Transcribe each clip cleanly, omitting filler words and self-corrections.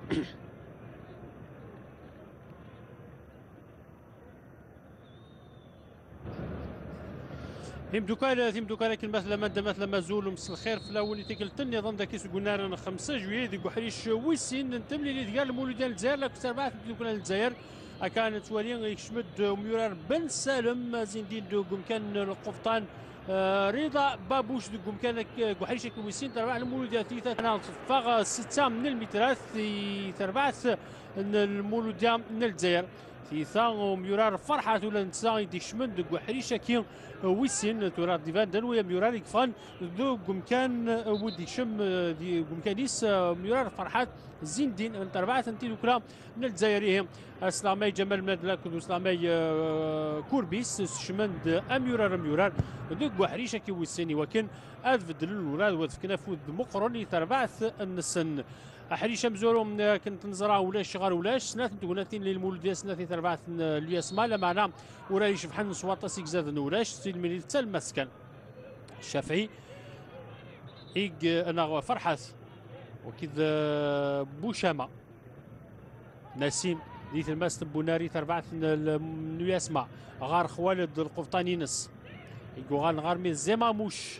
ثيم دوكا لكن مثلا ما زول مس الخير في الاول تيكلتن نظام داكيس قلنا رانا 5 جويلية ديك وحريش ويسين نتملي اللي ديال المولود ديال الجزائر لا كنت ربعت دوكا الجزائر كانت ولي يشمد ميرار بن سالم زين الدين دوكم كان القفطان رضا بابوش دوكم كان وحريش ويسين تربع المولود ديال ثلاثه انا فاغ 6 من المترات تربعت المولود ديال الجزائر ثيثا وميرار فرحة ولا نتسا يديك شمن دوك وحريشة كي ويسين تورا ديفان دنويا ميرار يكفان دوك قمكان وديك شم دي قمكانيس ميرار فرحات زين الدين انت اربعة انتي دوكرا من الجزائريين اسلامي جمال مدلك واسلامي كوربيس شمند اميرار دوك وحريشة كي ويسيني وكن ادفدل الولاد وذكنا فود مقرني تربعث النسن حريشه مزورهم كنت نزرع ولاش غار ولاش سنات نتقولاتين للمولود ديال سنات تربعث الياسما لا معنا ولا يشبحن سواطا سيكزاد ولاش سيلمي حتى المسكن الشافعي إيج أنا فرحات وكذا بوشامة نسيم ديت الماس بوناري تربعث الياسما غار خوالد القفطاني نس يقول غار من زماموش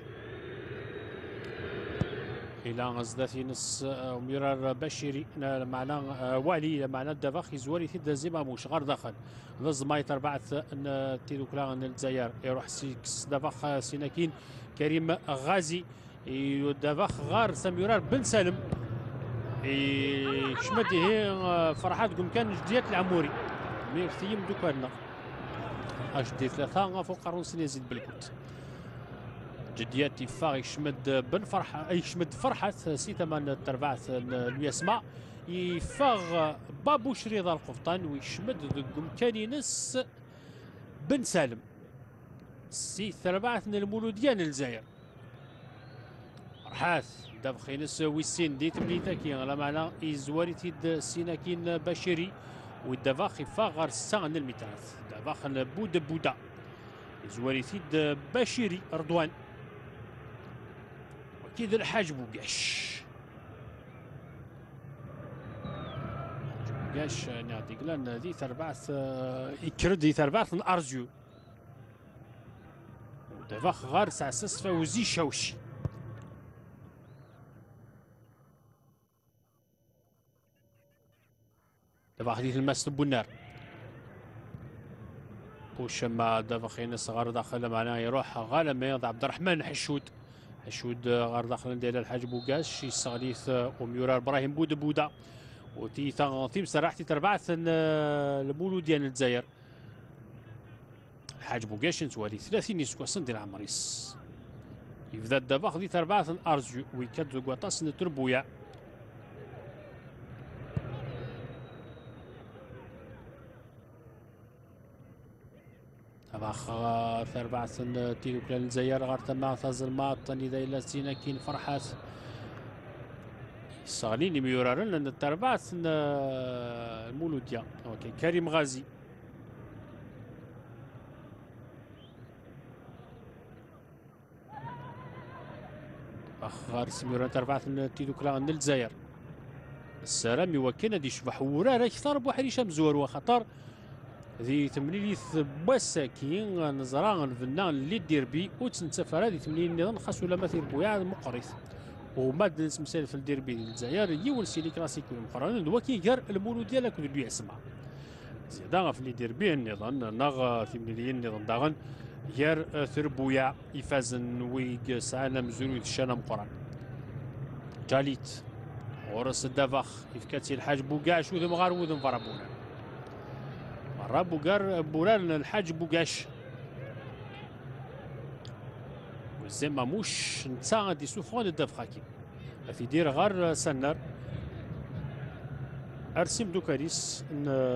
إلى غزداتي نص ميرار بشيري معنا والي معنا الدفاخ زوالي ثيد زماموش غار داخل نظماي تربعث تيدوكلا الجزائر يروح سيكس دفاخ سيناكين كريم غازي دفاخ غار سميرار بن سالم شمده فرحات قم كان جديات العموري ميرثيم دوكانا اجدي ثلاثة فوق قرون سنة يزيد بالكوت جديات فاغ يشمد بن فرحة يشمد فرحة سي ثمان تربعث الياسما يفاغ بابوش رضا القفطان ويشمد قمكاني نس بن سالم سي تربعث المولود ديال الجزائر فرحات دابخي نس ويسين ديت مليتاكي على معنى يزواري تيد سيناكين بشيري والدفاخ يفاغ سان المتراث دفاخ بودا يزواري تيد بشيري رضوان كذا الحاج بوقاش نعطيك لان ذي تربعث يكرد ذي تربعث الارزيو ودفاخ غار ساسس فوزي شوشي دفاخ ذي الماس بونار وشما دفاخ ينس غار داخل معناه يروح غالم عبد الرحمن حشود غار داخل ديال الحاج بوكاش يستغليث وميورار ابراهيم بودا تيم سراحتي تربعث المولود ديال الجزائر الحاج بوكاش نتوالي 30 يسكوسن ديال عمريس يبدا الدباخ دي تربعث ارزيو ويكاد كواطاس نتربويا أباخ تربعث تيلوكلا الجزائر غار تما تظلمات تاني إلى سيناكين فرحات صاليني ميورارن لأن تربعث المولود ديال أوكي كريم غازي أخ غار سميوران تربعث تيلوكلا الجزائر السلام يوكلنا دي شبح ورا أكثر بوحريشة مزور وخطر ذي تمليليث بواساكين نزران الفنان اللي دير بي وتنتفر هذه تمليل نظام خاص ولا مثل بويا مقرث وماد نسمسال في الديربي الجزائر يول سيلي كلاسيكو مقرن دوكي غير المولود ديالك كنت يسمع زيدا في اللي ديربي النظام نغ تمليلين النظام داغن غير ثربويا يفازن ويق سانا مزول الشانا مقرن جاليت ورس الدفاخ يفكاتي الحاج بوكاش وذم غار وذم فرابونا رابو قار بوران الحاج بوكاش وزماموش نتا غادي سوفون الدفخاكي في دير غار سنر ارسم دوكاريس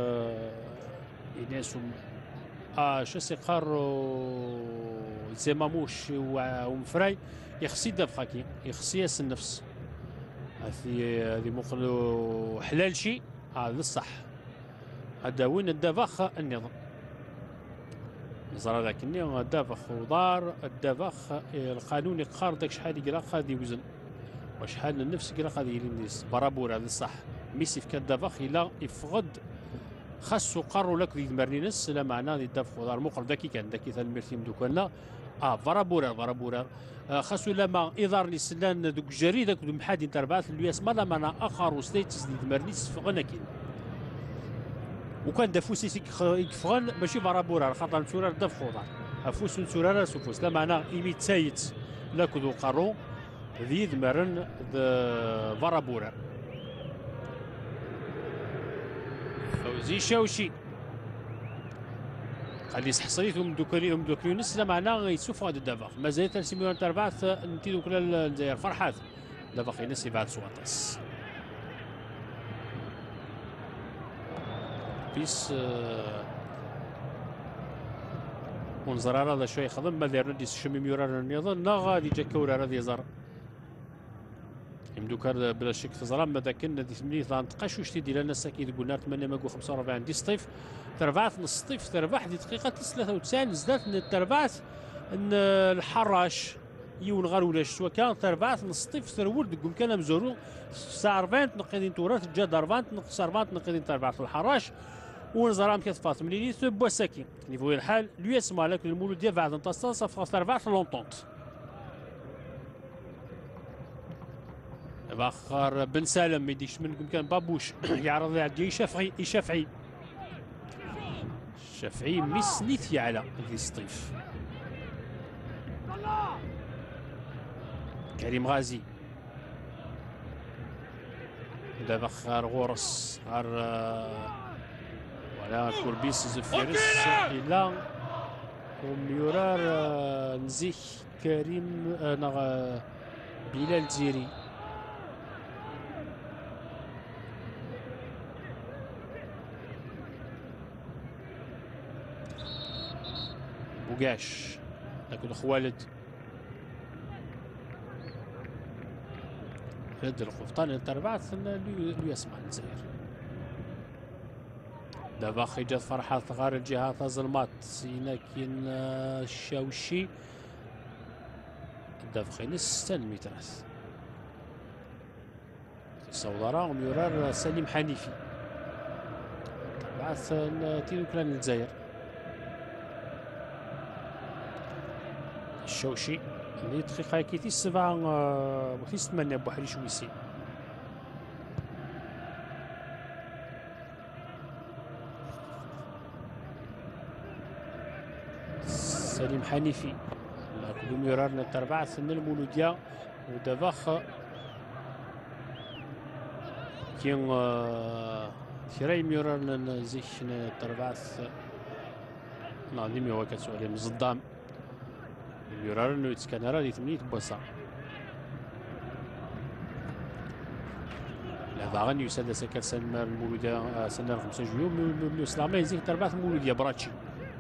يناسهم شاسي قار زماموش ومفراي يخسي الدفخاكي يخسي ياس النفس هذه مقلو حلال شي هذا الصح هذا وين الدفخ النظام نظرا لكني الدفخ ودار الدفخ القانون يقار داك شحال يقرا غادي يوزن وشحال النفس يقرا غادي يلين برابور هذا الصح ميسي في كدافخ إلا يفقد خاصو قارو لك ذي مرنينس لا معنى ذي دافخ دار مقرب داكي كان داكي ثان ميرتيم دوكانا فرابورا خاصو لما إدار سلان دوك جري داك محادي تربعات اللي يسمى لا معنى آخر وستيتس ذي مرنيس فغنا كين وكان دافوسي يكفغن ماشي فرابورا خاطر نسورار دافخ دار افوس نسورار سوفوس لا معنى إيميت سايت لاكو قارو ذي ذمرن فرابورا فوزي شاوشي خلي حصريتهم دوكري نس لا معنى يسوف غادي دافاخ مازال تنسيميون تربعث نتي دوك الجزائر فرحات دافاخ ينس بعد سواطاس بيس ونزرار هذا شوي خدم ما داير نديس شمي ميورار النظام نا غادي جا كورا غادي يزار يمدوكار بلا شك تزرام ماذا كنا دي ثمانية تنتقاش واش تيدير لنا ساكي قلنا 8 ماكو 45 دي سطيف تربعت نص سطيف تربح دي دقيقة 93 زدات تربعت ان الحراش يون غار ولا سوا كان تربعت نص سطيف ثرول دقوم كان مزورو ساعة 40 تنقيدين تورات جا 40 نقص 40 تنقيدين تربعت الحراش ونزرام كيف مليلي بوا ساكي نيفو الحال لو يسمع لك المولود ديال بعد نتصل صفقة تربعت لونطونت باخر بن سالم ما يديش منكم كان بابوش يعرض على شافعي ميس نيثي على ذي سطيف كريم غازي دابا خار غورس غار ولا كوربيس زفيرس الى وميورار نزيك كريم بلال زيري بوغاش لكن خوالد خالد القفطان تربعت لو يسمع الجزائر دابا خرجت فرحة غار الجهات الظلمات لكن الشاوشي دابا خينس 6 مترات صودرا وميورار سليم حنيفي تبعث تيدو كلان الجزائر الشوشي اللي دقيقة كيتي 7 وكي 8 بوحري شويسي سليم حنيفي كل ميرار نتربع سن المولودية ودافاخ كين شراي ميرار نزيش نتربع نعلم يوا كتسؤالي مزدام ميرار انه يتسكن راه 8 بوصه هذا غني يسد سكر سن المولودية سنة 5 جويو من السلامة يزيد تربع المولودية براتشي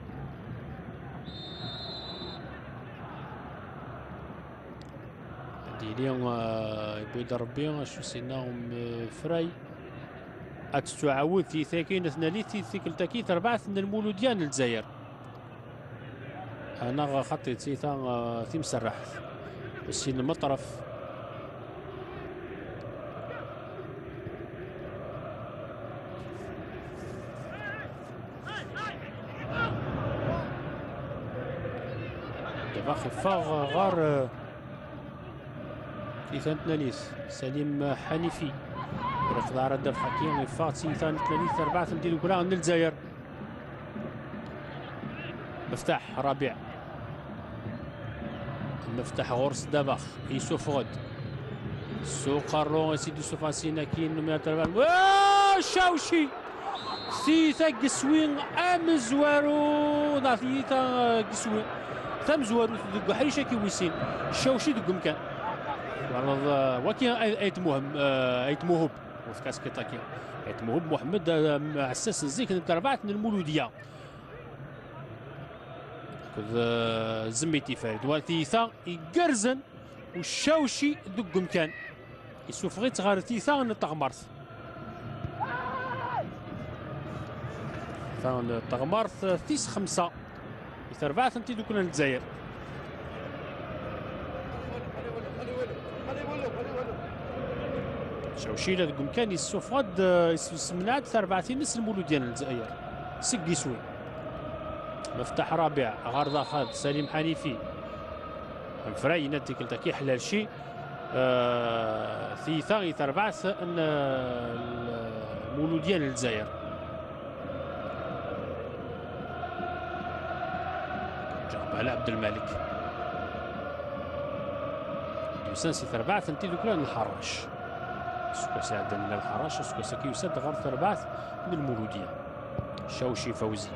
اليوم يبغي ربي شو سيناهم فراي اتعاود في ثاكين ثناليث ثيكل تاكي تربعة من المولودية للجزائر انا خطيت سيثا في مسرح السين المطرف دابا خفاغ غار في ثناليث سليم حنيفي رفض عرض الحكيم فات سي ثناليث 4 نديرو كرا من الجزائر مفتاح رابع مفتاح غرس دابخ يوسف غد سوق الرون سيدي يوسف سيناكين من شاوشي سيتا قسوين ام زوارو نعطيتا قسوين ثم زوارو دق حريشه كي ويسين شاوشي دق مكان وكي ايت مهم ايت موهب وفي كاسكيطا كي ايت موهب محمد عساس الزيك تربعت من المولوديه زميتي فارد والتيثا يقرزن والشاوشي دق مكان يسوف غير تغار تيثا نتغمرت تغمرت 5 4 انت دوكنا الجزائر شوشيلة ذكم كان يسوفغد يسمناد 34 نس المولود ديال الجزائر سقي سوي مفتاح رابع غارضة خاد سليم حنيفي فراي نتيك التكي حلال شي ثيثا يتربعث ان المولود ديال الجزائر جرب على عبد الملك يوسان تربعث انت دوك الحراش سكو سعد من الحراش سكو سكي يسد غير تربعث من المولوديه الشوشي فوزي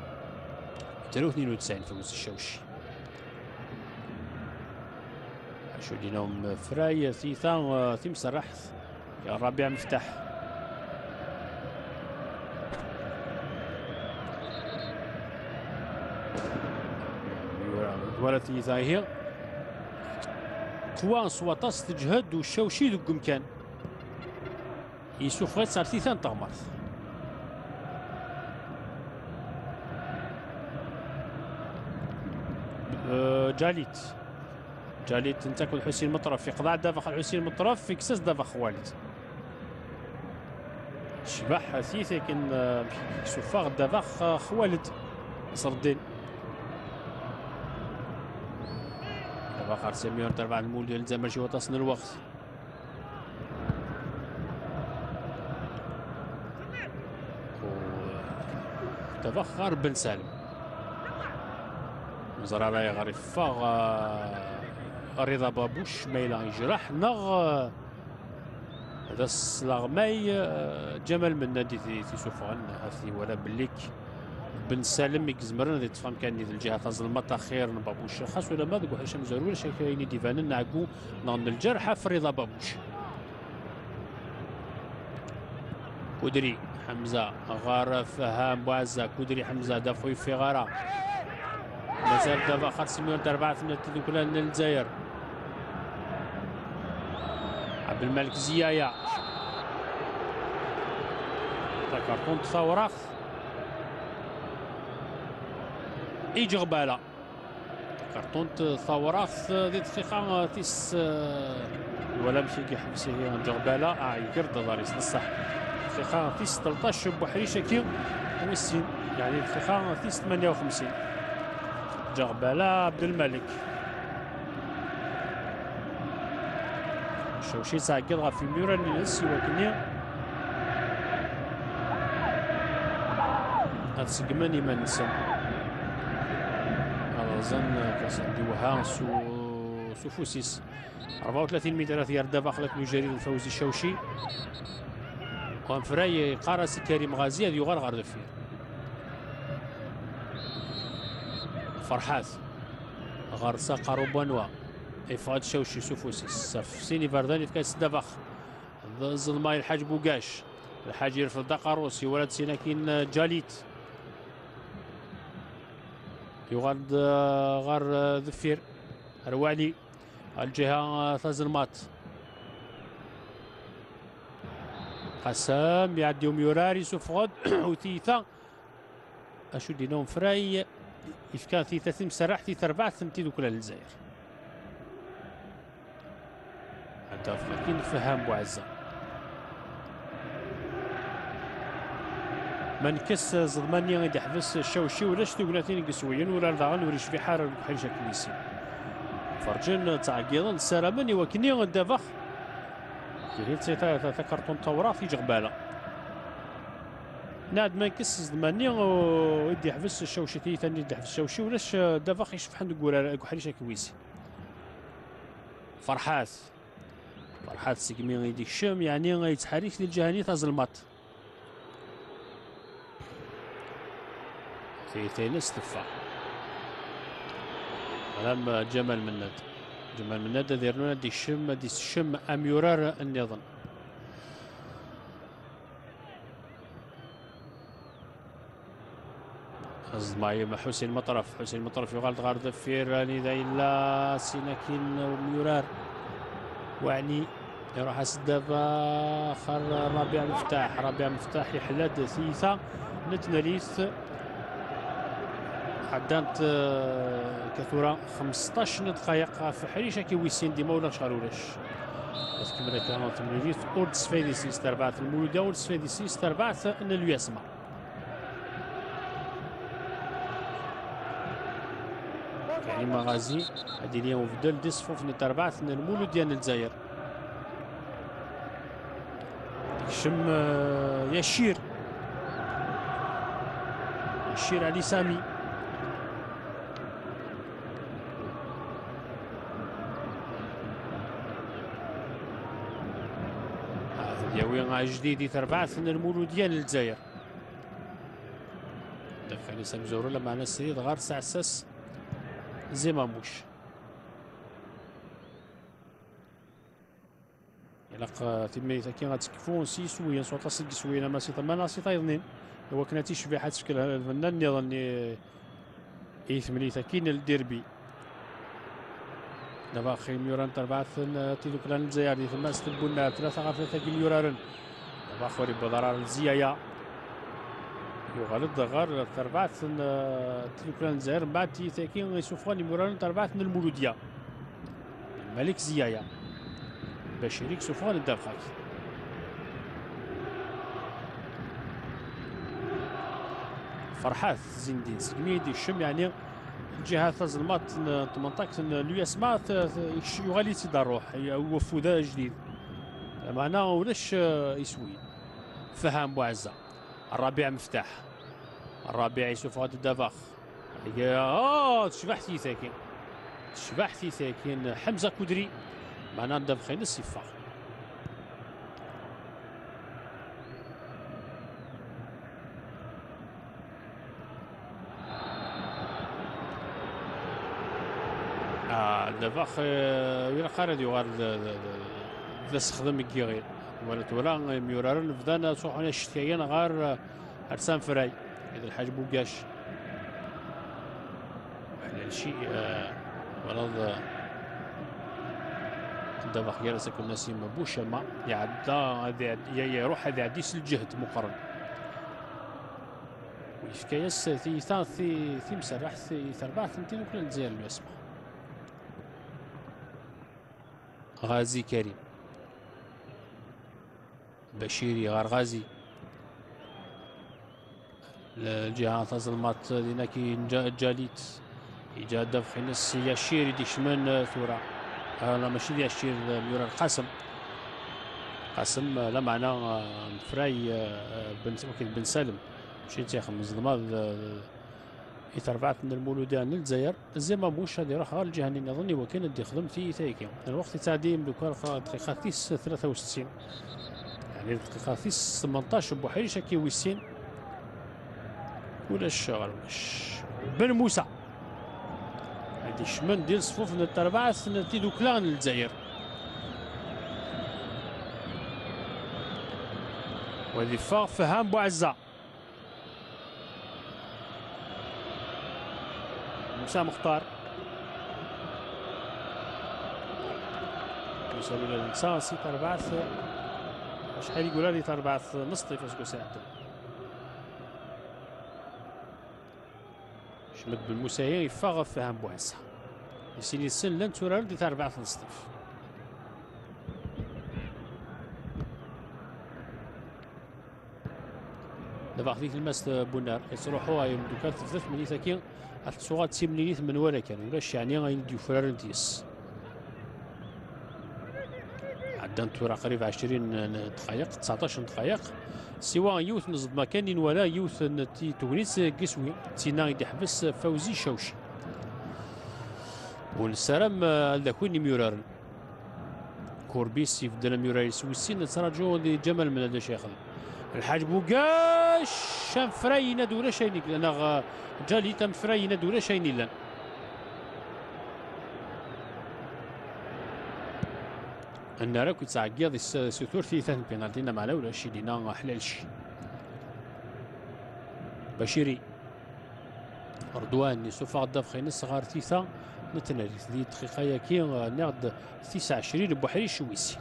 92 فوز الشوشي شو دينهم فراي ثيثان ثيم سرحث يا ربيع مفتاح ولا ثيثا هي كوانس وطاس تجهد والشوشي ذوك مكان يسوف غير صار ثيثان تغمرث جاليت تنتقل حسين المطرف في قضاء دافخ الحسين المطرف في كساس دافخ والد شبح ثيث لكن سفاغ دافخ خوالد صردين دافخ ارسميون تربع المول ديال الزمرجي وتصل الوقت دافخ غار بن سالم زرارة غير فاغ رضا بابوش ميلا يجرح نغ هذا السلاغماي جمال من نادي في سوفغان هاثي ولا بليك بن سالم يكزمرن ذي تفهم كان ذي الجهة تظلمت خير بابوش خاص ولا ما ذوك هشام زرول شكايني ديفان نعقو نغن الجرحة في رضا بابوش كودري حمزة غار فهام وعزة كودري حمزة دافوي في غارة مازال دابا خاطر سيميون تربعة ثمانية كلها للجزائر عبد الملك زيايا كارطون ثوراخ يجي غبالة كارطون ثوراخ ذي دقيقة تيس ولا مشي كيحبسي هي غبالة يقرد داريس بصح دقيقة تيس 13 بوحريشة كي ويسين يعني دقيقة تيس 58 جغبالة عبد الملك شوشي ساكن في ميورا نيلس وكني هتسقمني ما نسى على ظن كاسندي وهان سوفوسيس 34 متر ثيار دافخلك مجري الفوزي الشوشي وان فراي قارس كريم غازي هذا يغار غار دفير فرحات غارسا قاروبانوا افاد شوشي سوفوسيس صف سيني فارداني في كاس دافخ الظلماي الحاج بوقاش الحاج يرفض دقاروسي ولد سيناكين جاليت يغاد غار ذفير روالي الجهة ثازلمات قسام يعديهم يوراري سوفغود وثيثا اشو دينهم فراي إفكان ثيثا ثم سرح ثيثا 4 ثمتي دوك للجزائر هذا فكين فهم بوعزة من كس زضمانيا غادي يحبس الشوشي ولا شتو قلاتين قسويين ولا ضاغن وريش في حار بحال شكليسي فرجن تعقيضا السلامني وكني غدافخ كيريت سيتا كارطون توراث يجي غباله ناد ما يكس زضماني ويدي يحبس الشوشي ثاني يدي يحبس الشوشي ولاش دافخ يشوف حند كحريش كويسي فرحات سيكمي غيديك الشم يعني غيتحرك للجهاني تظلمات ثاني استفا كلام جمال مناد ديرنا دي الشم اميورار النظام معي مع حسين المطرف يغالط غار دفير راني لا سيناكين وميورار وعني يروح اسدف اخر ربيع مفتاح يحلد ثيثا نتناليث حدانت كثورة 15 دقائق في حريشة كي ويسين ديما ولا شهر ولاش كما كان تمنيت اورد سفيديسيس تربعت المولودية اورد سفيديسيس تربعت ان الياسما كريم غازي هادي اليوم بدل دي صفوف تربعت ان المولودية الجزائر شم يشير علي سامي ياوي جديد تربعت من المولودية للجزائر دخل سامي زورو معنا السيد غار سعساس زيماموش يلاق تيمي كي غاتكفون سي سويا صوت صدق سويا ما سي ثمانية سي طايضنين هو كانت شبيحات شكل الفنان يظني ثمانية كاين الديربي دابا اخي ميوران تربعت تيدوكلان الجزائري ثم ستبونا 3 مليوران دابا اخوري بضرار الزيايا يغلط غار تربعت تيدوكلان الجزائر من بعد تيتاكين يسوفون ميوران تربعت من المولودية الملك زيايا باش يريك سوفون الدرخات فرحات زين الدين سكميد الشم يعني الجهه تظلمات 18 الياسما يغالي تدروح وفوذا جديد معنا ولاش يسوي فهم بوعزه الربيع مفتاح الربيع يشوف هذا الدفاخ تشبحتي ساكن حمزه كدري معنا ندفخين الصفه دابا وين قارد يغار تستخدم كيغير ولا ميورارن بدانا صوحنا الشتايين غار ارسام فراي اذا الحاج بوكاش على شيء ولا دابا غير ساكن نسيم بوشما يعدى يروح هذا عديس الجهد مقرن ويفكايس في مسرح في تربعة ثنتين وكل الجزائر الياسما غازي كريم بشيري غار غازي الجهة تظلمات لينا كي جاليت إجا دفخ نس يشير دي شمن ثورة لا ماشي ديال الشير ميورا القاسم قاسم لا معنى فراي بن سالم مشي تيخم مظلمة يتربعت من المولودية للجزائر زعما موش هادي راح غير الجهه اللي نظني وكان دي خدمتي تايكي الوقت تاع ديم دوكا دقيقه 63 يعني دقيقه 18 بوحريش كي ويسين ولا الشغل بن موسى هادي شمن ديال صفوف التربعه سنتي دوكلان للجزائر وهذه فهم بوعزه موسى مختار موسى الانسان سي تربعث شحال يقول لي تربعث نصطي فاسكو ساعته شمد بالمساهي يفاغ فهم بوعزه يسيني السن لن تورال دي تربعث نصطف دابا خديت الماس بونار يصروحوها يمدو كانت ثلاث مليث كي الصوغات سيمنيت من ولا كان ولاش يعني غينديو فرارنتيس عندنا تورا قريب 20 دقائق 19 دقائق سواء يوث نزد مكان ولا يوث تونس قسوي تينا يحبس فوزي شوشي والسلام لكوني ميورارن كوربيس يفدنا ميوراري سويسين تراجعوا لجمال من هذا الشيخ الحاج بوكاش شام فراينا دولا شينيك لان جالي تم فراينا دولا شيني لان انا راه كنت تعقيض السثور في ثلاث بينالتينا معنا ولا شي لينا حلال شي بشيري رضوان سوف غدا في خينس صغار تيثا نتنالي دي دقيقه ياكي ناخد 29 بوحري شويسي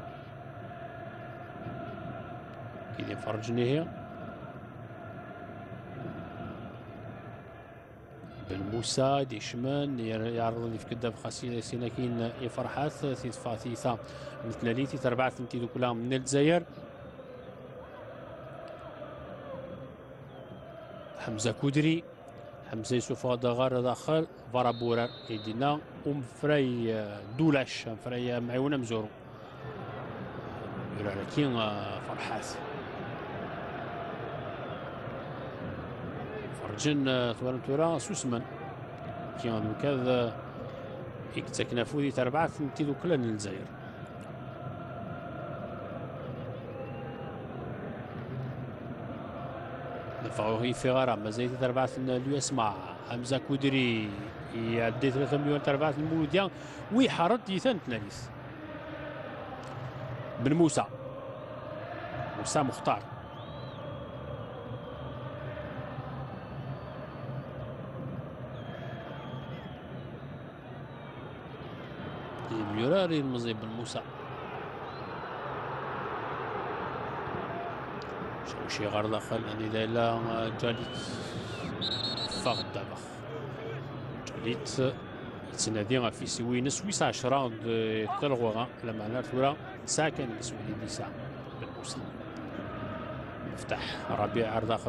كي فرجني هي موسى ديشمان يعرض لي في كداب خاصية سيناكين يفرحات ثيث ثيثا مثل ليتي تربعة ثنتي دوكلا من الجزائر. حمزة كودري حمزة يوسف غار داخل فارا بورار يدينا فري دولاش فري معيونة مزورو لكن فرحات فرجن تورا سوسمان كيان كذا يكتكنا فودي تربعة ثنتي دوكلا من الجزائر. فهي في غرام مازال تربعة اليو اس مع حمزة كودري يعدي 3 مليون تربعة المولودية ويحرد يثان تناليس بن موسى مختار يوراري المزيب بن موسى شي غير داخل يعني لا جاليت فقد دابا جاليت يتنادي في سوين سويس 10 تلغوغا على معنى ثورة ساكن سويدي ديسا بالموسى مفتاح ربيع عرض داخل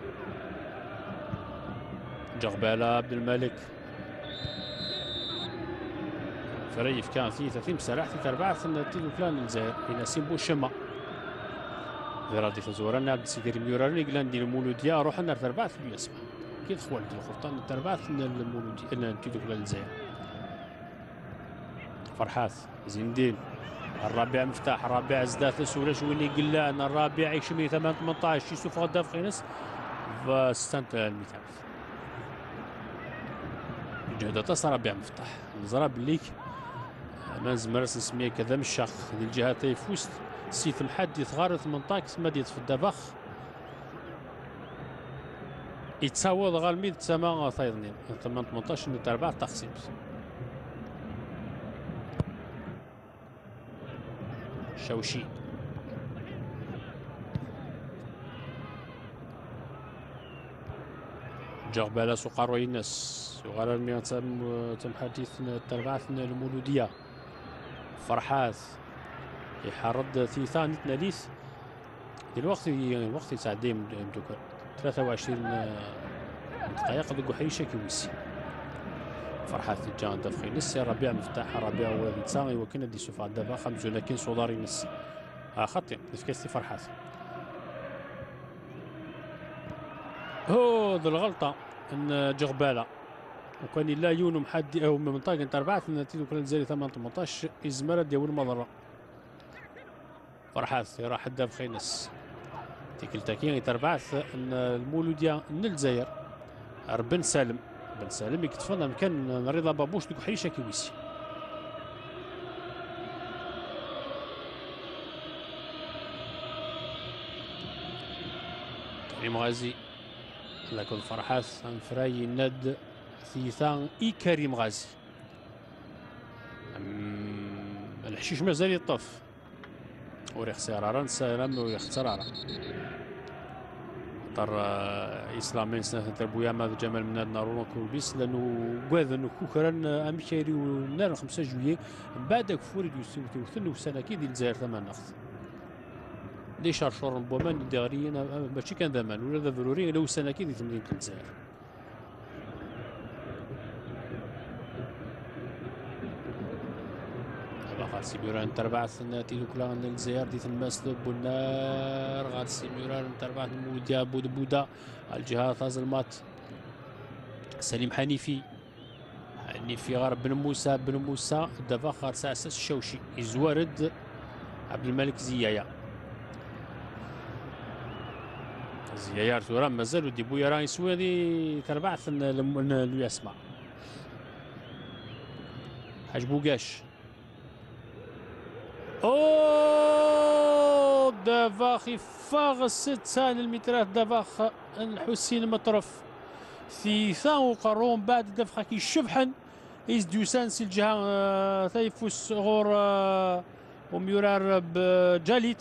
جغبالة عبد الملك فريف كان في 30 مسارح في 4 تيلو بلان الجزائر يناسب بوشما غير تزورنا عبد السيدي ميوراني قلنا ندير المولوديه روح لنا تربعه في الاسماء كي خوال الخطان تربعه المولوديه نتيجه الجزائر. فرحات زين الدين الرابع مفتاح الرابع زدات سولاش واللي قال ان الرابع يشمي 18 يوسف غدا في خينس فاستنت المثال جهد تصل رابع مفتاح نزرب ليك ما نزمرس نسميه كذا مش شخ ديال الجهات يفوست سيف الحد يتغار 18 ما ديت في الدبخ يتساوى غالميد تسامى ثايضنين 18 من 4 تقسيم شوشي جغبالة سقار وينس وغالا المياه تم حديث التربعة المولودية. فرحات يحرد في ثاني تناليس الوقت يساعدين مدوكا 23 دقائق دقو حيشة كويسي. فرحات الجان دفخي نس ربيع مفتاح ربيع وتساوي وكنا دي سوف دابا 5 لكن صداري نس خطي نفكستي فرحات هو ذو الغلطة ان جغبالة وكان لا يونم حد او من منطقة انت 4 نتيجة كل الجزائر 18 ازمرة ديال المضرة. فرحات راح الداب خينس تيكلتاكين يتربعث ان المولودية من الجزائر بن سالم يكتفنا مكان رضا بابوش دوك حريشة كيويسي. كريم غازي لكن فرحات فراي ند ثيثان اي كريم غازي الحشيش مازال يطف وريخ سيرارا نسالم وريخ سرارا طر اسلامين سنه تربويا ماذا جمال من نارون كولبيس لانه قاذ انه كوكران امشيري ونار 5 جويي بعد كفوري يوثنوا سنه كي ديال الجزائر ثمان نقط دي شرشور بومان دغريين ماشي كان زمان ولا ضروري لو سنه كي ديال مدينه الجزائر. سيميران تربع ثناتي دوكلا من الجزائر ديت المسلب والنار غاد سيميران تربع موديا بودا الجهه تازلمات سليم حنيفي غار بن موسى دابا خار اساس الشوشي يزوارد عبد الملك زيايا تورا مازالو دي بويا راه يسوي تربع لو يسمع حاج بوقاش اوه دافاخ يفاغ 6 ثاني المترات دافاخ الحسين مطرف ثيثان وقرون بعد دفخه كي شبحن يزدوسان سي الجهه ثيفوس غور وميورار بجاليت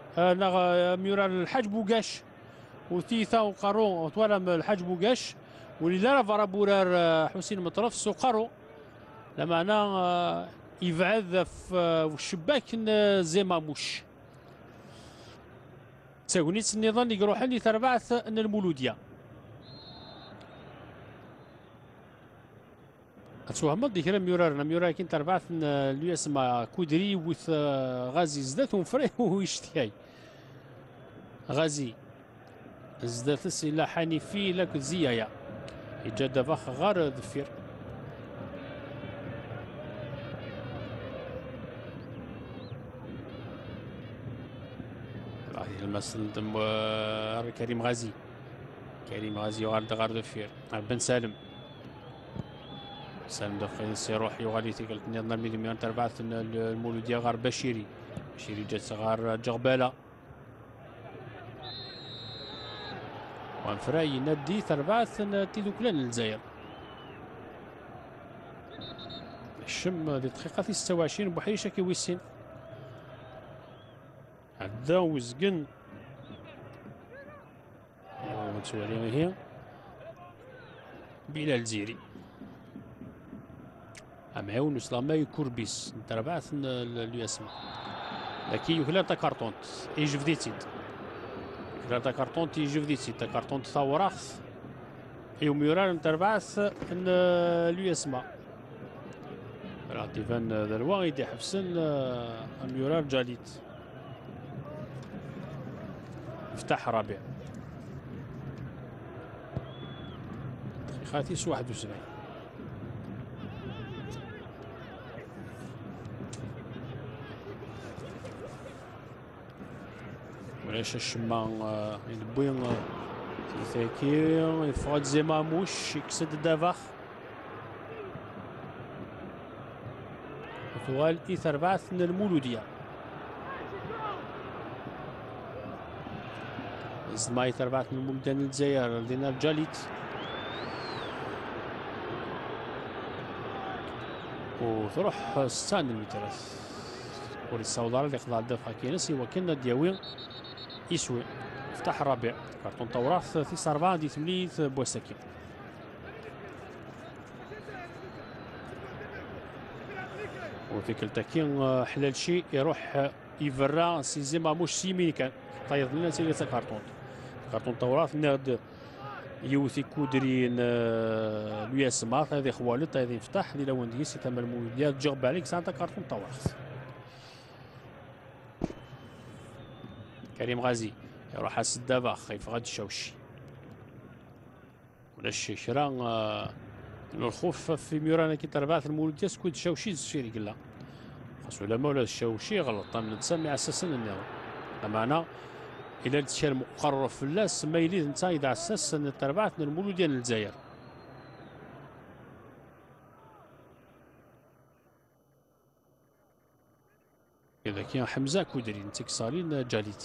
ميورار الحاج بوقاش وثيثان وقرون وتوالم الحاج بوقاش ولله راه بورار حسين مطرف سوقرو لمعنى يبعد في الشباك زيماموش تاغونيت النظام يروح اللي تربعت ان المولوديه اتوهم ديك ميورار كاين تربعت اللي يسمى كودري وث غازي زدات ومفري ويشتياي غازي زدات السلاح حنيفي لك زيايا يجا دفاخ غار ذفير المسند كريم غازي غار ذفير بن سالم دخل سيروح يغالي تيكل نظام مليون تربعت المولوديه غار بشيري جات غار جغباله وانفراي ندي تربعت تيدوكلان الجزائر الشم دقيقة 26 بوحريشة كيويسين عدا وزقن وتوالي هي بلا الجزيري معاون وسلاماي كوربيس تربعت الياسم لكن يوكلا تا كارطونت يجفديتيد تا كارطونت يجفديتيد تا كارطونت ثوراخ يوم يورار تربعت الياسم راه تيفان دلوا يدي حفسن ميورار جاليت فتح رابع خاتيس 71 ولاش الشما يدبوين تيثاكي يفرد زيماموش يكسد دافاخ ثوال إيثر بعث من المولودية زما إيثر بعث من المولودية الجزائر دينا جاليت وتروح ستان المترس ولي السودار اللي خضع الدفع كينسي وكنا دياوي يسوي فتح الرابع كارطون توراث في 4 دي تمليث بوساكي وفيك التاكين حلال شي يروح يفرا سي زيماموش سيمين كان طيب لنا سيري كارطون توراث ناد يوثي كودرين الياسما هذه خوالط هذه يفتح لي لو نديس تم المولوديات جرب عليك سانتا كارطون توراث كريم غازي يروح على الدابا خايف غاد الشوشي ولا الشيشرا الخوف في ميرانا كي تربعت المولودية سكوت الشوشي الشيري قلا خاصو لما ولا الشوشي غلط من تسمي اساسا النظام بمعنى الى تشال مقرر في اللاس ما يليد نتا اذا اساس تربعت المولودية للجزائر اذا كان حمزه كودرين تكسالين جاليت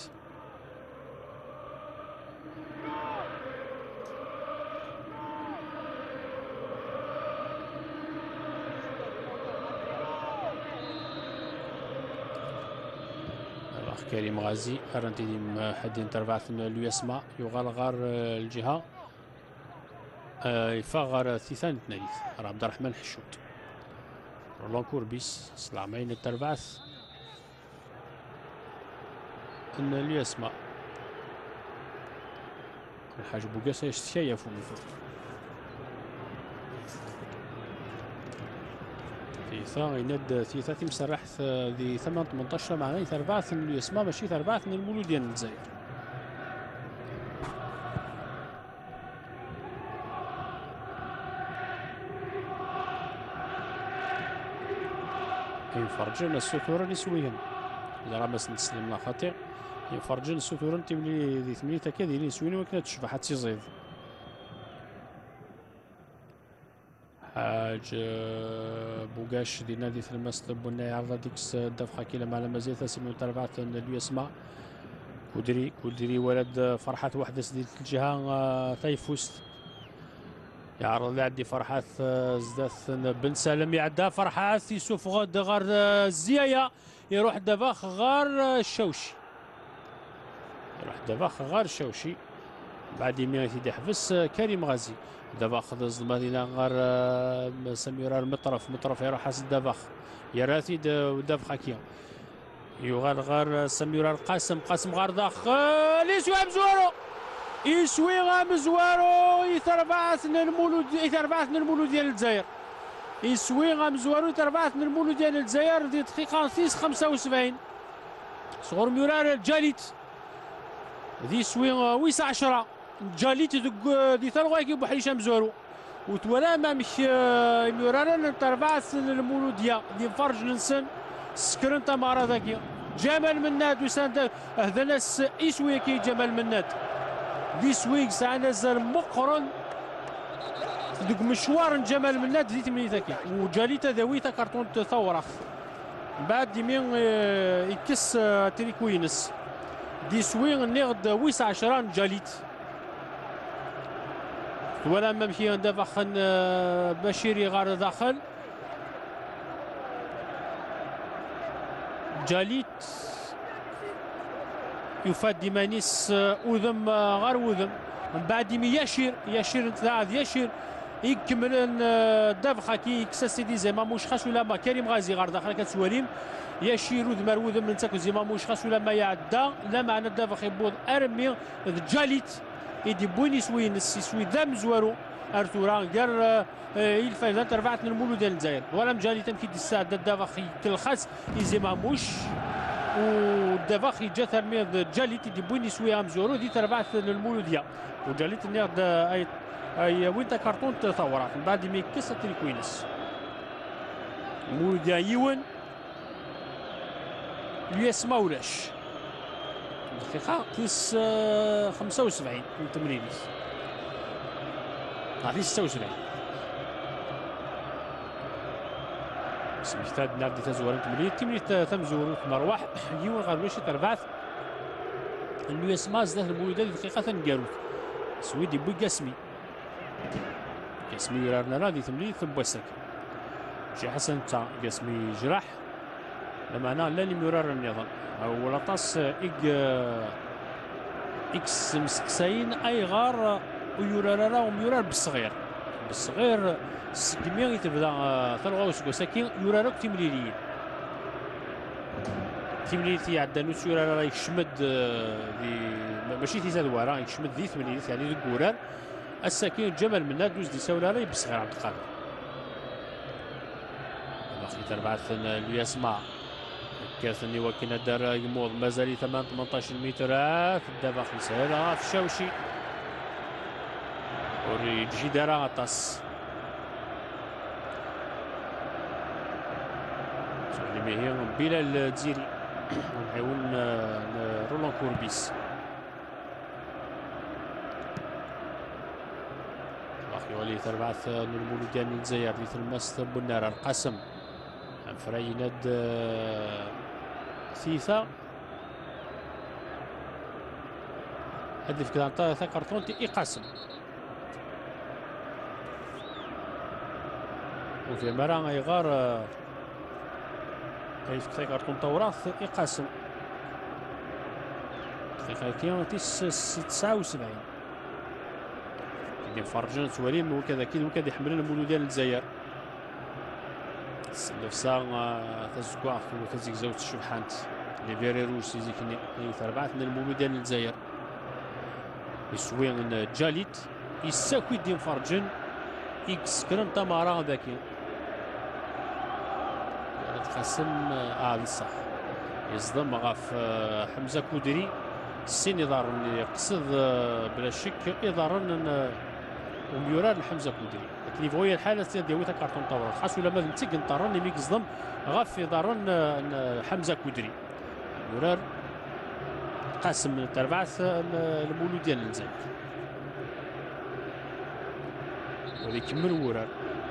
كريم غازي ارنتي حدين تربعت الياسما يغال غار الجهه يفغر ثيثان تناليث راه عبد الرحمن حشود رولون كوربيس سلامين تربعت الياسما الحاج بوقاسه يشتياف ثيثا يند ثيثا تمسرح ذي 18 معناه تربعث من الياسما ماشي تربعث من المولودية الجزائر ينفرجن السطور نسويا إذا راه باش نسلمنا خاطر ينفرجن السطور تيولي ذي ثمانية كذا نسوين وكنا تشبح حتى يزيد حاج بوغاش دي نادي ثلمس بنا يعرض ديكس دفخه كيلا مع مازال ثاسمين تربعة الياسما كودري ولد فرحات وحده سديد الجهه تايفوست يعرض لعدي فرحات زداث بن سالم يعدها فرحات يشوف غاد غار الزيايه يروح دباخ غار الشوشي بعد يمين تيدي حبس كريم غازي دابا خذ المدينة غار سمير مطرف يروح حاس دابا يراتي دابا كيا يغار غار سمير القاسم غار داخل يسوي مزوارو يتربعث المولود ديال الجزائر يسوي مزوارو يتربعث المولود ديال الجزائر دي دقيقة 75 صغر ميرار جاليت ذي سوي ويس 10 جاليت دي ثلغا كي بحريشه مزورو وتولا ما مش ميرار تربعث المولودية دي فرج ننسن سكرن تمارا ذاكي جمال مناد وساند هذا ناس يسوي كي جمال مناد دي سويك ساعة نزل مقرن دوك مشوار جمال مناد دي تمني ذاكي وجاليتا ذويتا كرتون ثورة بعد يمين يكس تريكوينس دي سوين نغد ويس 10 جاليت ولا ممشي دافخن بشيري غار داخل جاليت يفاد ديمانيس وذم غار وذم من بعد يشير انتهى يشير يكمل الدفخه كي كساسي دي زعما موش خاص ولا ما كريم غازي غار داخل كتسواليم يشير ودمر وذم من تاكو زعما موش خاص ولا ما يعدى لا معنى الدفخ يبوض ارمي جاليت يدي بويني سوي دام زوارو ارتورا قال الفايزه ترفعت من المولود ديال الجزائر ولا مجالي تمكي دي الساعه الدفخ كل خاص يزعما موش والدفخ جا ترمي جاليت يدي بويني سوي امزورو دي ترفعت للمولوديه وجاليت نيغد اي وين كارتون ثورات من بعد ما يكسر تريكوينس مولوديه يون الياس ماولاش دقيقة 75 من التمرين عطي 76 سميتها نادي تزور تمرين تمزور مروح يون غير شي تربعث الياس ما زاد المولوديه دقيقة تنقاروت سويدي بوي قاسمي يرارنا نادي تمرين ثم بوسك شي حسن تا قاسمي جراح لمعنى لا يرار النظام او لاطاس اكس مسكسين اي غار ويرارا وميرار بالصغير سكمي تبدا ثلغوس وساكين يرارا تيمليليين تيمليلي عندنا نوس يرارا يشمد ماشي تيزاد ورا يشمد ذي ثمانيت يعني ذو كورار الساكين جمال من دوز دي سولا بالصغير عبد القادر باقي تربعث الياسما كاثني وكنا دار يموض مازال 18 متر دابا خمسه هذا في الشاوشي وريجي دارا غطاس اللي هي بلال الجزيري ونعاون رولان كوربيس باقي ولي تربعث المولود ديال الجزائر اللي تلمس بنار القاسم فريند ثيثا هدف كذا عطاه كارتون تي قاسم وفي مرة يغار كيف كارتون توراث قاسم دقيقة كيما 79 كيدير فرجان سواليم وكذا كذا يحمل المولود ديال الجزائر نفسا تزكوا وتزيك زوج الشبحانت لي فيري روج سيزيكني تربعت من المولود ديال الجزائر يسوي جاليت يساكوي دين فرجن اكس كرن تمارا ذاكي تقسم بصح يصدم غاف حمزه كودري السين يضار يقصد بلا شك يضارن وميورار حمزه كودري لكن يبغوا الحاله ديالها كارتون طاوله خاص ولا ما نتيق نطرن اللي يصدم غاف يضارن حمزه كودري ميورار قاسم تربعث المولود ديال الجزائر وهذا يكمل ورار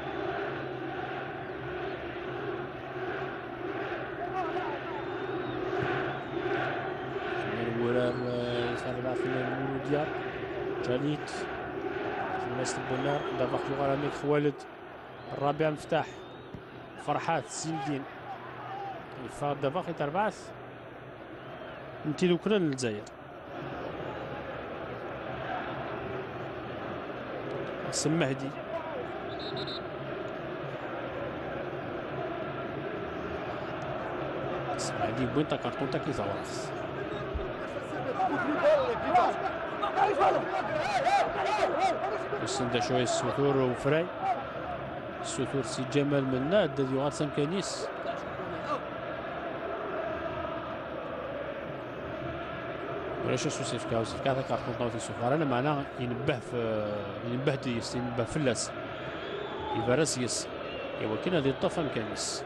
تربعث المولود ديال جاليت الناس البنار دابا خلو غرامي خوالد الرابع مفتاح فرحات السيدين فهاد دابا تربعث نمتي لو كنا للجزائر سمهدي سمهدي بوينتا كارتونتا كي ثورس وسندا شويه السثور وفراي السثور سي جمال منا الذي غارسم كنيس ولاش سوسيف كاوس في كذا كارتون في سفر انا معناه ينبه ديس ينبه فلاس يبرس يس ايوا كاين هذه الطفه مكانيس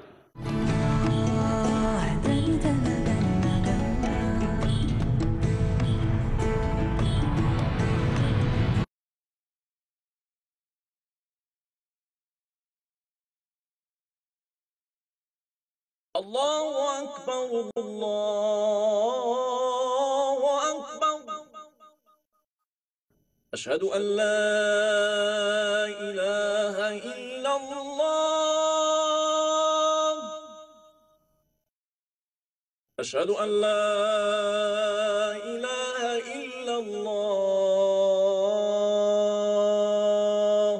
الله أكبر الله أكبر أشهد أن لا إله إلا الله أشهد أن لا إله إلا الله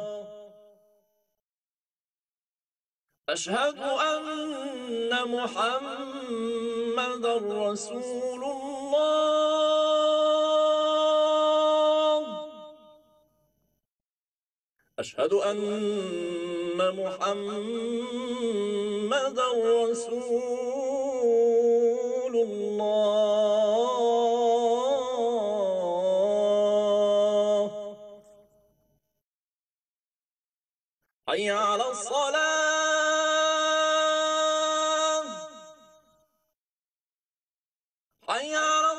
أشهد أن محمد رسول الله أشهد أن محمد رسول الله حي على الصلاة حي على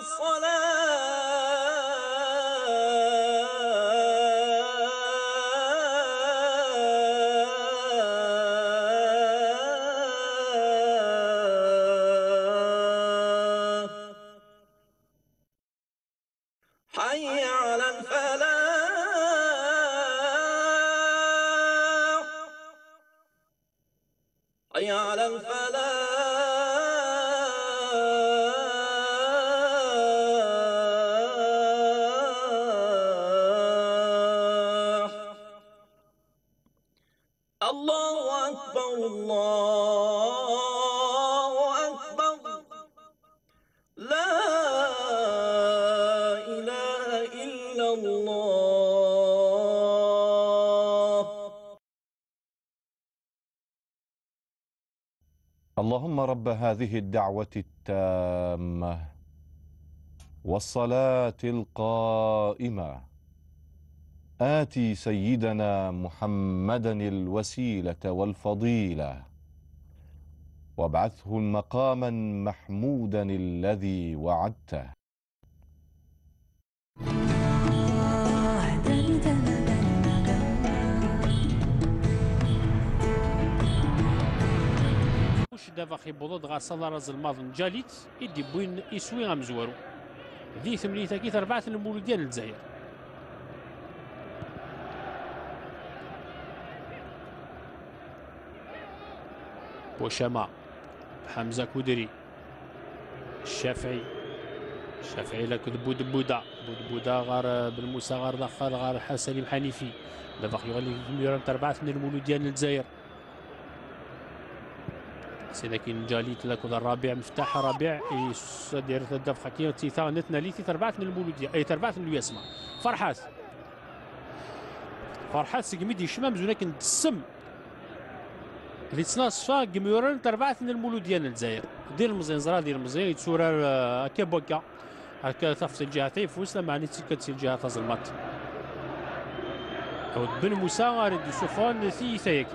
الصلاة حي على الفلاح حي على الفلاح الله أكبر الله أكبر لا إله إلا الله. اللهم رب هذه الدعوة التامة والصلاة القائمة آتي سيدنا محمدا الوسيلة والفضيلة وابعثه مقاما محمودا الذي وعدته. واش دابا خيبوضو غا صلا راز الماضن جاليت يدي بوين يسوي غمزوارو ذي ثمنيتا كي 4 المولود ديال الجزائر. بوشما حمزة كودري الشافعي لك بودبودا غار بالموسى غار دخل غار سليم حنيفي دابا يغلي مليون 4 من المولود ديال الجزائر. سيدا كاين جاليت لك الربيع مفتاح ربيع يدير الدفخه كي تيثا نتنا ليتي 4 من المولود ديال اي 4 من الياسمه فرحات سقميدي شمام زونا كنتسم اللي تصناصفا كميورن 4 من المولود ديال الجزائر. دير المزيان زرا دير المزيان يتسورر هكا بوكا هكا تفصل الجهه تيفوس لما عني كتسير الجهه تازلمات او بن موسى غارد يوسفون ثي ثياكي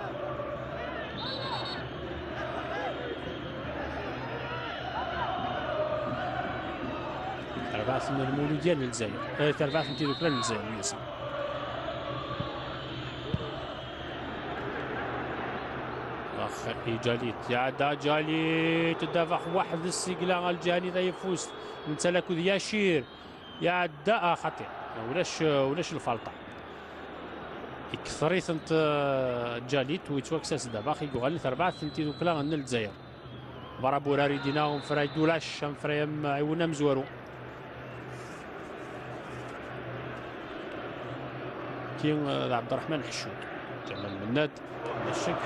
أربعة من المولود ديال الجزائر 4 من تيدوكلا الجزائر ياسر. جاليت يعدا جاليت دافع واحد السيقلا الجاني ذا يفوز نتسلكو ياشير يعدا خطير ولاش الفلطه يكثريت انت جاليت ويتوكساس دابا يقول 4 تنتي دوكلا من الجزائر برا بوراري ديناهم فراي دولاش فريم عيونا مزوارو كين عبد الرحمن حشود جمال مناد بلا شك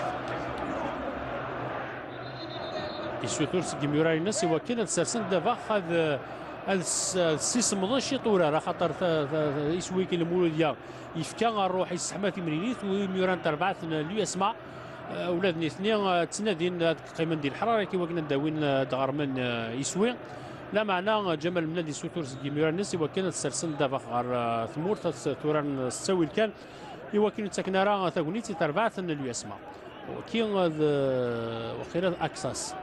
يسوتورس كيميورا الناس وكان سرسن دابا هذا السيس مضاش طوره راه خاطر يسوي كي المولوديه يفكا غنروح يستحمى في مرينيت وميوران تربعه اللي يسمع اولاد اثنين تسنادين قيمه ديال الحراره كي وكنا داوين دغرمن يسوي لا معنى جمال من نادي سوتورس كيميورا الناس وكان سرسن دابا غار ثمور توران السوي كان يوكل تسكنا راه ثاغونيتي تربعه اللي يسمع وكين وخير اكساس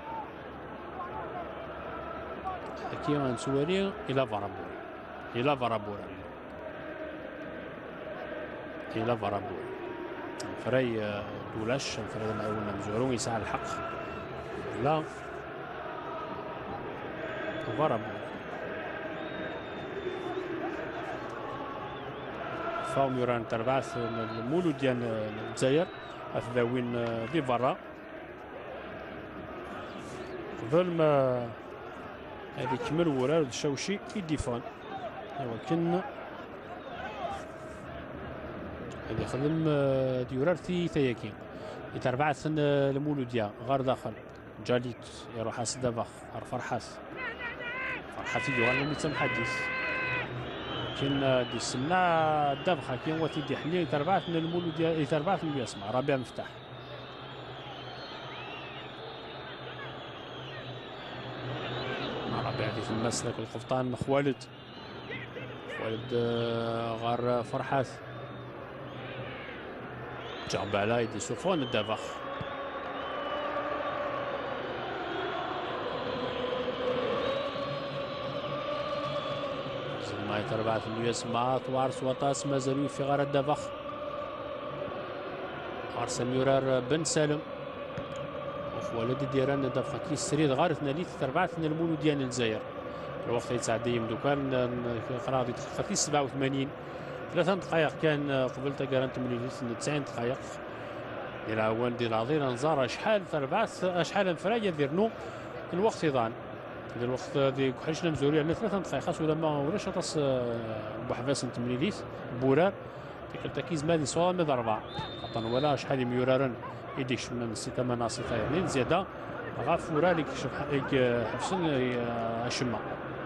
كي غنسوالي الى فارابور الى فارابور فري دولاش فري معاون مزورو يسعى الحق لا فارابور فاو ميوران تربعث المولود ديال الجزائر افداوين دي برا قبل ما هذه كمل ورا الشوشي يديفون ولكن هذه خدم ديورار ثياكين يتربع سن المولوديا غار داخل جاليت يروح دابا فرحاس يوهر لم يتم حديث كاين دي سمنا دابخه كاين وتي دي حلي يتربع سن المولوديا يتربع سن يسمع ربيع مفتاح بعد في المسلك القفطان خوالد غار فرحاث جاب على يدي سوفون الدافخ زلما يتربع في اليسمع طوار سواطاس مازالوا في غار الدافخ ارسل يورار بن سالم ولد ديران دافخ كي السريد غارت ناليت تربعت من المولود ديال الجزائر الوقت يتساعد ديم دوكان قراضي تخطي 87 3 دقائق كان قبل تقارنت من 90 دقائق الى عوان ديال العظيم نزار شحال تربعت شحال انفراجه ديرنو الوقت يضان الوقت دي كحشنا مزوري على 3 دقائق ولا ما ولاش طاس بوحباس تمنيليت بورار ديك التركيز مادي صواب مد 4 خاطر ولا شحال ميورارن يديك من ستة مناصف يعني زيادة غافورا لك حفصن الشمع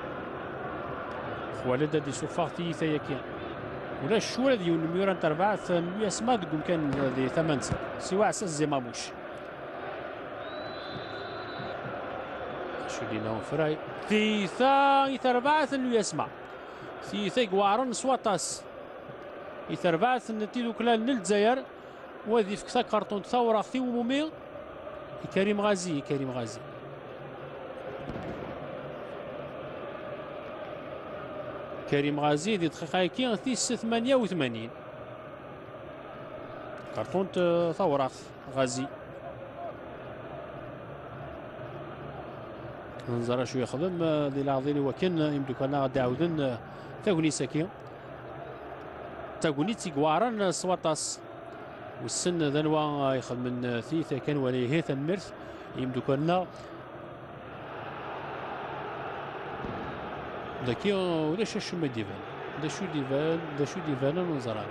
خوالد دي سوفاغتي ثياكين ولا الشوالد ديال الميوران تربعة يسمى تقول كان دي 8 سواء اساس زي ماموش شو دينا فراي ثيثا يتربعة يسمع ثيثا قوارن سواطاس يتربعة نتيدو كلال للجزائر وذي فكتا كارطون ثورة اختي ومومي كريم غازي دي دقيقة كي في 88 كارطون ثورة غازي نزرا شويه يخدم ديال العظيم وكان يمدو كان غادي عاودن تاغوني ساكين تاغوني تيكوارن سواطاس والسن ذنوا يخدم من ثيثا كان وليه ثمرت يمدو كنا داكي ولا شو ما ديفان دا شو ديفان نزرا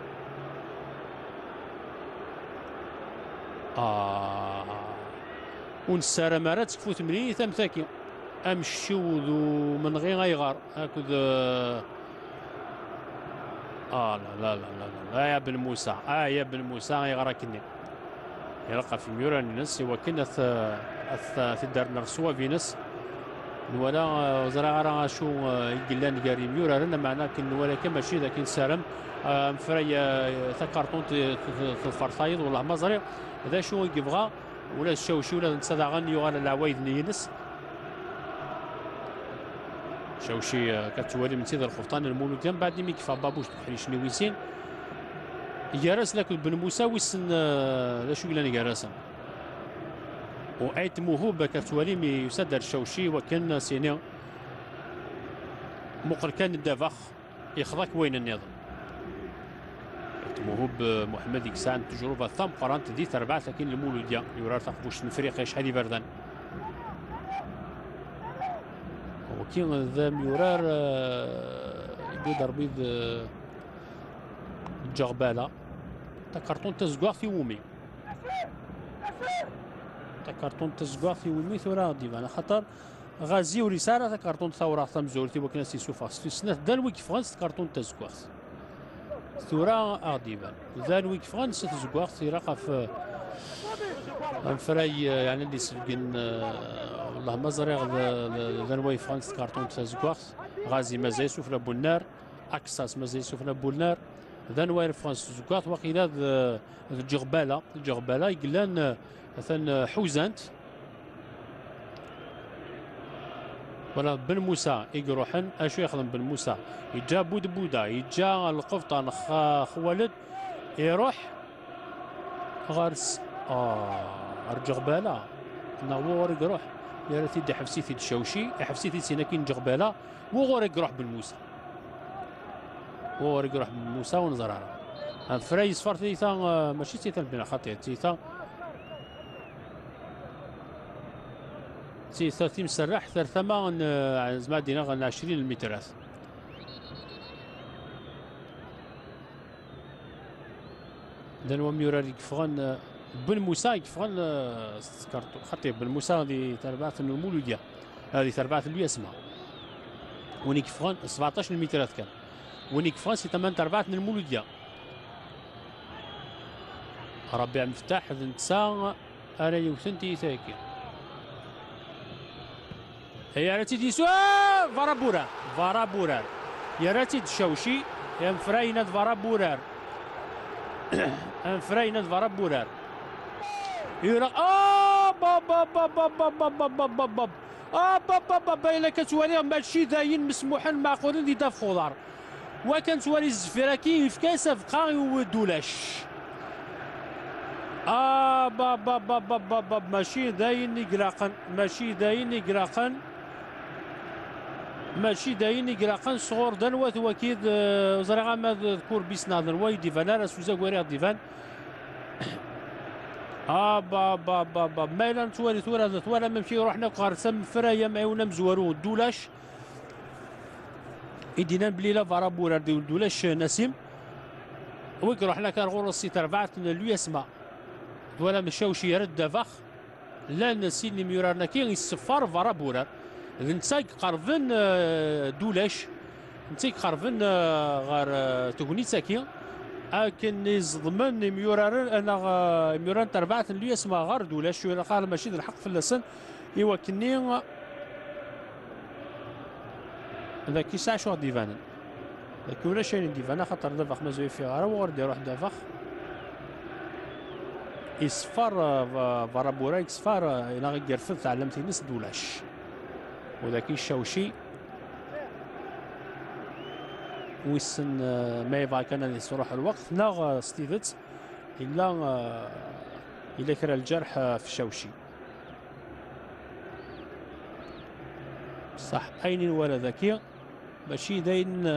ونسارة مرات تفوت مني ثم ثاكي امشيو ذو من غير غيغار هاكذ لا لا لا لا يا بن موسى يا بن موسى يغركني يلقى في ميوران الناس وكنا في دار نرسوا في ناس ولا زرا راه شو يقلان قاري ميورا رنا معنا كن ولا كما شي ذاك سالم مفريا ثكرتون في الفرطايد والله ما زري هذا شو يبغى ولا الشوشي ولا نسى غني على العوايد نينس شوشي كتوالي من سيد الخفطان المولود كان بعد مي كيف بابوش تحري شنو ويسين يراس لك بن موسى ويسن لا شو قلنا يراسن وايت موهوب كتوالي مي يصدر الشوشي وكان سيني مقر كان الدافخ يخضك وين النظام موهوب محمد يكسان تجربه ثم قرانت دي تربعه لكن المولود يورار تقبوش نفريق شحال بردان وكين ذا ميورار يبدو ضربيد جغبالة تا كارطون تزقوا في ومي تا كارطون تزقوا في ومي ثورة ديفان خاطر غازي ورسالة تا كارطون ثورة تمزورتي وكنا سيسوفاس في سنة دا الويك فرانس كارطون تزقوا ثورة أغديفان ذا الويك فرانس تزقوا ثورة في فراي يعني اللي سبقن والله ما زريغ ذا الويك فرانس كارطون تزقوا غازي مازال سفلى بولنار اكساس مازال سفلى بولنار ذا نواير فرانس زكات وقيلا الجغبالة يقلان مثلا حوزانت ولا بن موسى يقروحن اشو يخدم بن موسى يجا بودا يجا القفطان خوالد يروح غارس الجغبالة نغور يقروح يا ريت يدي حفسيتي الشوشي حفسيتي سيناكين جغبالة وغور يقروح بن موسى وغور يقروح بن موسى ونزرارة فري صفر تيتا ماشي تيتا بين خطير تيتا تيم سراح ثما زعما دينا غن 20 المترات دانوا ميورا يكفغن بن موسى يكفغن كارتو خطير بن موسى هذه تربعت المولودية هذه تربعت اللي اسمها ونيكفغن 17 المترات كان ونيكفغن سي ثمان تربعت المولودية ربيع مفتاح ذنتسا انا يوثنتي ثاكي هي راتي ديسو فارا بورار يا راتي تشوشي يا مفراينة فارا بورار مفراينة فارا بورار يورا باب الا كتوالي ماشي داين مسموحا معقولين دي داف خضار وكان توالي الزفيره كيف كاس فقا ودولاش باب ماشي داين يقراقن ماشي داين يقراقن صغور دنوات وكيد زريغا ما ذكور بيسنا دنواي ديفان راه سوزا كواريغ ديفان باب ما الا نتوالي ثورة ممشي روحنا قارسم فرايا معاونا مزوارو دولاش يدينا بليله فارا بورار دولاش نسيم ويك روحنا كنغور السيت 4 لو يسمع ولا مشاو شي يرد دافخ لا نسي اللي ميورارنا كي يصفر فارا بورار نتا قرفن دولاش نتا قرفن غار تغني ساكي لكن يزضمن ميورار انا ميوران تربعت اللي يسمى غار دولاش ولا قال ماشي الحق في اللسن ايوا كني هذا كي ساعه شو ديفان لكن ولا شي ديفان خاطر دافخ مازال في غار وغادي يروح دافخ يصفر فارابورا يصفر الى غير فت علمتي نس دولاش وذاك الشوشي ويسن ما يبغى كان يروح الوقت ناغ ستيفت الا كرا الجرح في الشوشي صح اين ولا ذكي ماشي داين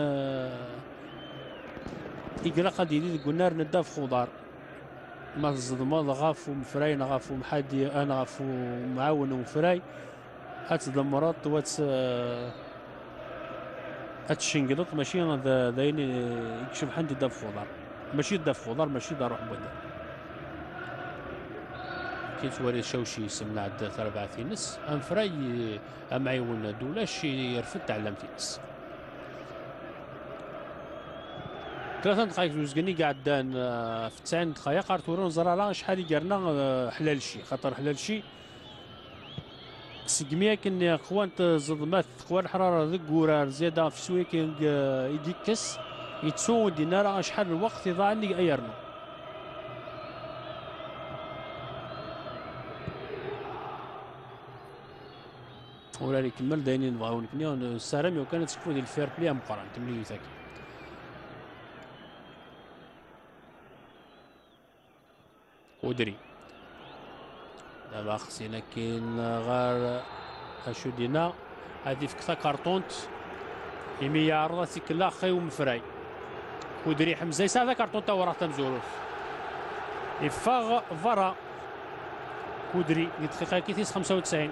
يقرا ديالي قلنا نداف خضار ما الظلمات غافو مفراي غافو محادي انا غافو معاون ومفراي هتدمرات هتشنقلط ماشي داين يكشف حندي داف خضار ماشي داف خضار ماشي دا روح بودا كي توالي الشوشي يسمنا عاد 4 نس انفراي معاون دولاش يرفد علامتي نس 3 دقائق زوزقني قاعد دان في 90 دقائق ارتورون زرالا شحال قرنا حلال شي خاطر حلال شي سقميا كني خوانت زضمات قوى الحراره ذك ورار زياده في سويكينغ يديكس يتسو دينا شحال الوقت يضاع عندي ايرنا ولا يكمل داينين نبغاو نكنيو السارمي وكانت تشوفوا ديال الفير بلاي مقارنه تملي ثاك ودري دابا خصينا كاين غير اشو دينا هادي فكتا كارطونت يمي يعرض كلا خي ومفراي ودري حمزه يسا كارطون تا وراه تمزوروف يفاغ فرا كودري دقيقه كيتيس 95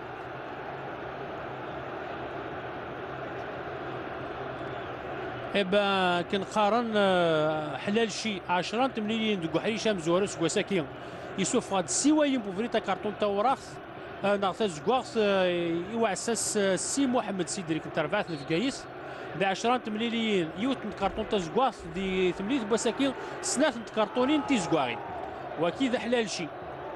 إبا كنقارن حلال شي 10 مليون دو حريشة مزورس وساكين يسوف غاد سيوايم بوفريتا كارتون تاوراخ نغتا زكواغ يوعساس سي محمد سيدريك تربعت نفكايس ب 10 مليون يوت كارتون تزكواغ دي ثمليت بوساكين سنات كارتونين تيزكواغين وكذا حلال شي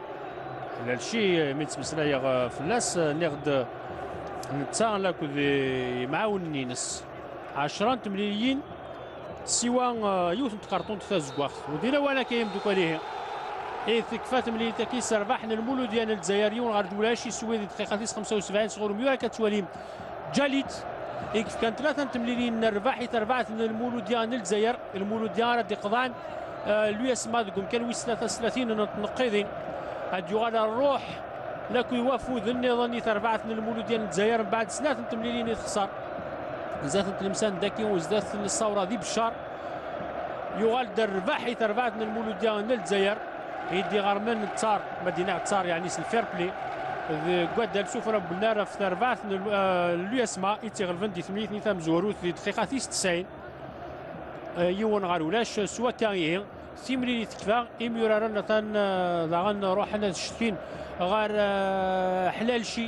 من تمسلايا فلاس نغد نتا لاك معاون نينس 10 مليون سوا يوت كارتون تزكواغ ودينا ولا كاين دوكا ليه كفات ملي تاكيس ربحنا المولود ديال الجزائريون غير دولاشي سويدي دقيقه 75 صغور ميورا كتوالي جاليت كيف كان 3 مليون رباح تربعت المولود ديال الجزائر المولود ديال راه قضان اليو اس مادكم كان ويس 33 نقيضين هاد يغال الروح لكو يوافو النظام تربعت المولود ديال الجزائر من بعد 3 مليون يتخسر زاد التلمسان داكي وزدات الثوره دي بشار يغال الرباح تربعت المولود ديال الجزائر يدي غرمان تار مدينه تار يعني الفير بلاي قد السوف ربنا في تربعت اليو اس ما يتغلبن دي 8 نيثام زوروت في دقيقه 90 يون غارولاش سوا كاين سيمري تكفى اميرارن نتان داغن روحنا الشتين غار حلال شي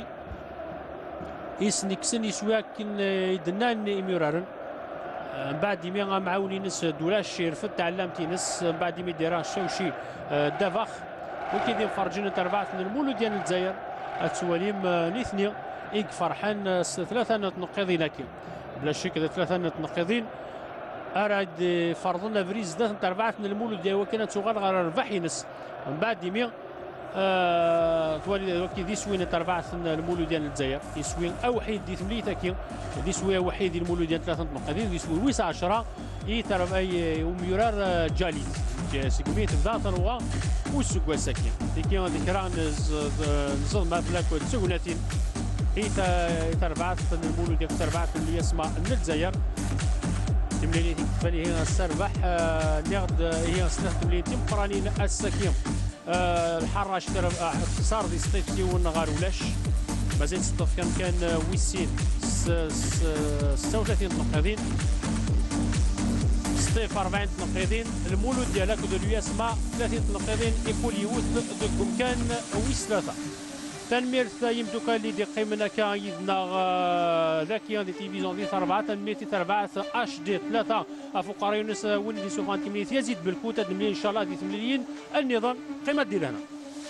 يسنكسن يسوا كن يدنان اميرارن من بعد يمي معاونين نس دولاش رفد تعلمتي نس من بعد يمي ديران شوشي دافاخ وكيدي فرجين تربعت المولود ديال الجزائر التواليم نيثني إيك فرحان 3 نقيضين لكن بلا شك 3 نقيضين أراد فرضنا فريز ذات تربعت المولود ديال وكانت تغال غير ربح ينس من بعد يمي توالي وكي دي سوين تربعت المولود ديال الجزائر يسوين اوحيد دي ثمليتا كي دي سوي وحيد المولود ديال 3 نقاطين دي سوي ويس 10 يتربع وميورار جاليت سكميت ذات الوا والسكوا ساكين ديكي ذكرى نظل ما بلاك تسوناتين هي تربعت المولود ديال تربعت اللي يسمع الجزائر تمليني تكفالي هي السربح نغد هي 3 مليون تمقرانين الساكين الحراش صار دي سطيف كيون غار ولاش مازال سطف كان ويسين 36 نقيضين سطيف 40 نقيضين المولود ديالك دو اليو اس ما 30 نقيضين يقول يوث دكم كان ويس 3 تنمير ثايم دوكا اللي دي قيمنا كان يدنا ذاكيان دي تيفيزيون دي 4 تنميتي 4 اش دي 3 فقراء يونس ولدي سوفان تمنيت يزيد بالكوتا دملي ان شاء الله دي 8 النظام قيمه ديال هنا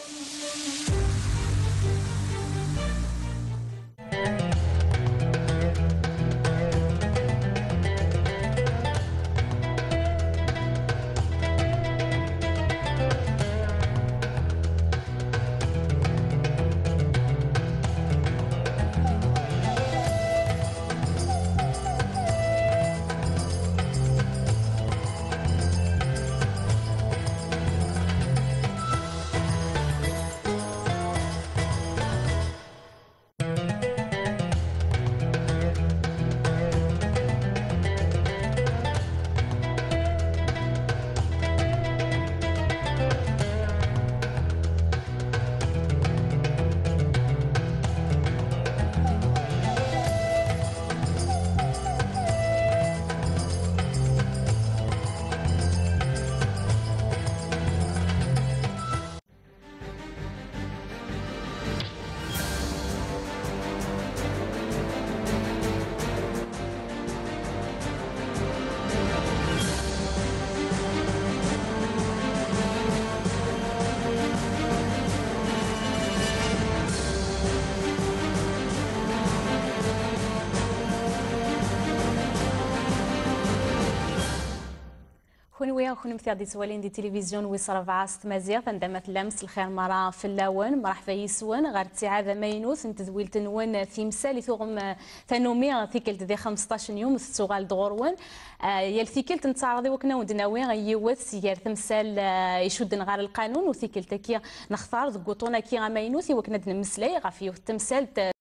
خونويا خون مثادي سوالين دي تلفزيون ويصرا فعاست مزيغ تندمت لمس الخير مرا في اللون مرحبا يسون غير تسعادة ماينوث نتذويل تنون في مسالي ثغم ثانومي ثيكلت ذي 15 يوم تسوغال دغورون يال ثيكلت نتعرضي وكنا ودناوي غيوث سيار تمثال يشد غير القانون وثيكلت كي نختار ذكوطونا كي غماينوثي وكنا دنمسلي غافيو التمثال